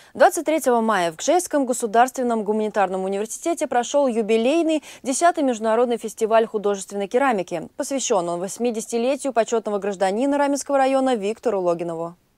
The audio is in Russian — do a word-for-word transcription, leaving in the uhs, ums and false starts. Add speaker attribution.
Speaker 1: двадцать третьего мая в Гжельском государственном гуманитарном университете прошел юбилейный десятый международный фестиваль художественной керамики. Посвящен он восьмидесятилетию почетного гражданина Раменского района Виктору Логинову.